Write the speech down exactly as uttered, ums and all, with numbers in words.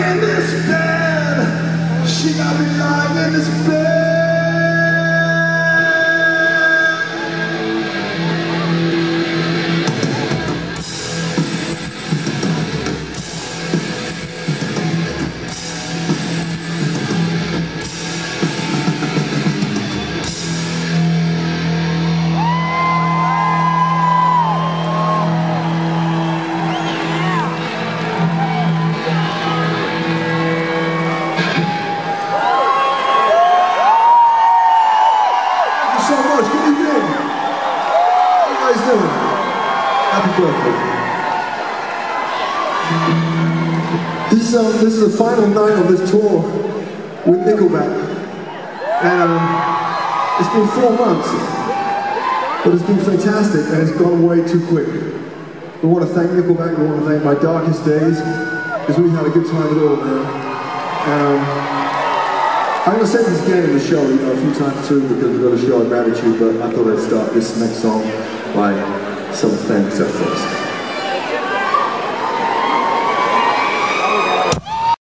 in this bed. She got me lying in this bed. Happy birthday. This is, um, this is the final night of this tour with Nickelback. And um, it's been four months, but it's been fantastic and it's gone way too quick. We want to thank Nickelback, we want to thank My Darkest Days, because we had a good time with it all, man. Um, I'm going to say this again in the show, you know, a few times through because we've got to show our gratitude, but I thought I'd start this next song by some thanks up first.